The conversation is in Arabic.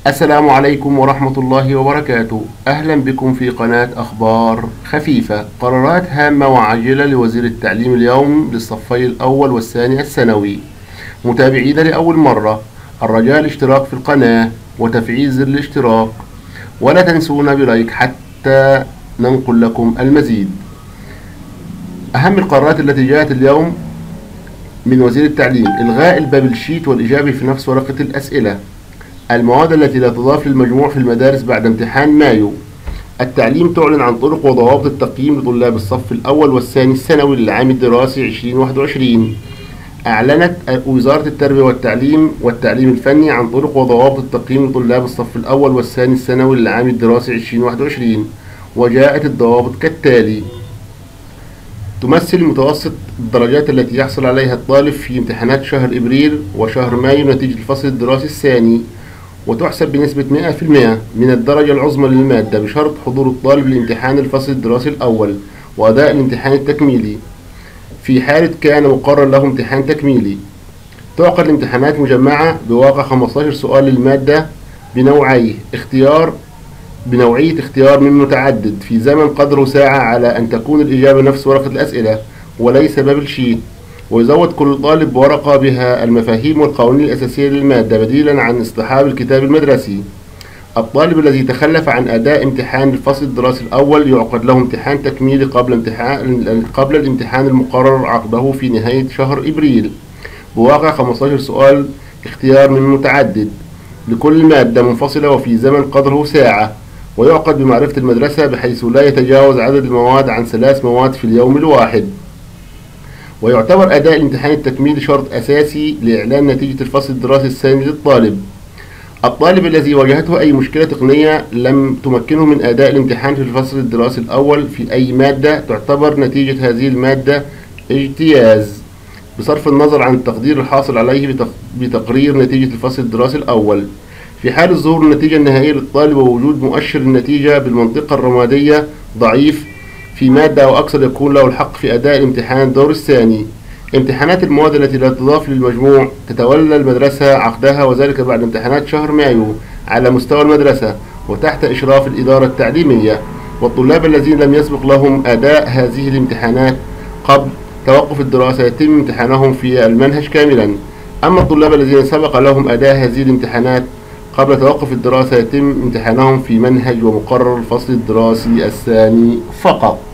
السلام عليكم ورحمة الله وبركاته. أهلا بكم في قناة أخبار خفيفة. قرارات هامة وعاجلة لوزير التعليم اليوم للصفي الأول والثاني الثانوي. متابعينا لأول مرة، الرجاء الاشتراك في القناة وتفعيل زر الاشتراك، ولا تنسونا بلايك حتى ننقل لكم المزيد. أهم القرارات التي جاءت اليوم من وزير التعليم: إلغاء البابل شيت والإجابة في نفس ورقة الأسئلة، المواد التي لا تضاف للمجموع في المدارس بعد امتحان مايو، التعليم تعلن عن طرق وضوابط التقييم لطلاب الصف الأول والثاني الثانوي للعام الدراسي 2021. أعلنت وزارة التربية والتعليم الفني عن طرق وضوابط التقييم لطلاب الصف الأول والثاني الثانوي للعام الدراسي 2021، وجاءت الضوابط كالتالي: تمثل متوسط الدرجات التي يحصل عليها الطالب في امتحانات شهر إبريل وشهر مايو نتيجة الفصل الدراسي الثاني، وتحسب بنسبة 100% من الدرجة العظمى للمادة بشرط حضور الطالب لامتحان الفصل الدراسي الأول وأداء الامتحان التكميلي في حالة كان مقرر له امتحان تكميلي. تعقد الامتحانات مجمعة بواقع 15 سؤال للمادة بنوعيه بنوعية اختيار من متعدد في زمن قدره ساعة، على أن تكون الإجابة نفس ورقة الأسئلة وليس بابل شيت، ويزود كل طالب بورقة بها المفاهيم والقوانين الأساسية للمادة بديلا عن اصطحاب الكتاب المدرسي. الطالب الذي تخلف عن أداء امتحان الفصل الدراسي الأول يعقد له امتحان تكميلي قبل الامتحان المقرر عقده في نهاية شهر إبريل بواقع 15 سؤال اختيار من متعدد لكل مادة منفصلة وفي زمن قدره ساعة، ويعقد بمعرفة المدرسة بحيث لا يتجاوز عدد المواد عن 3 مواد في اليوم الواحد. ويعتبر أداء الامتحان التكميلي شرط أساسي لإعلان نتيجة الفصل الدراسي الثاني للطالب. الطالب الذي واجهته أي مشكلة تقنية لم تمكنه من أداء الامتحان في الفصل الدراسي الأول في أي مادة تعتبر نتيجة هذه المادة اجتياز، بصرف النظر عن التقدير الحاصل عليه بتقرير نتيجة الفصل الدراسي الأول. في حال ظهور النتيجة النهائية للطالب ووجود مؤشر النتيجة بالمنطقة الرمادية ضعيف في مادة أو أكثر، يكون له الحق في أداء الامتحان الدور الثاني. امتحانات المواد التي لا تضاف للمجموع تتولى المدرسة عقدها، وذلك بعد امتحانات شهر مايو على مستوى المدرسة وتحت إشراف الإدارة التعليمية. والطلاب الذين لم يسبق لهم أداء هذه الامتحانات قبل توقف الدراسة يتم امتحانهم في المنهج كاملا. أما الطلاب الذين سبق لهم أداء هذه الامتحانات قبل توقف الدراسة يتم امتحانهم في منهج ومقرر الفصل الدراسي الثاني فقط.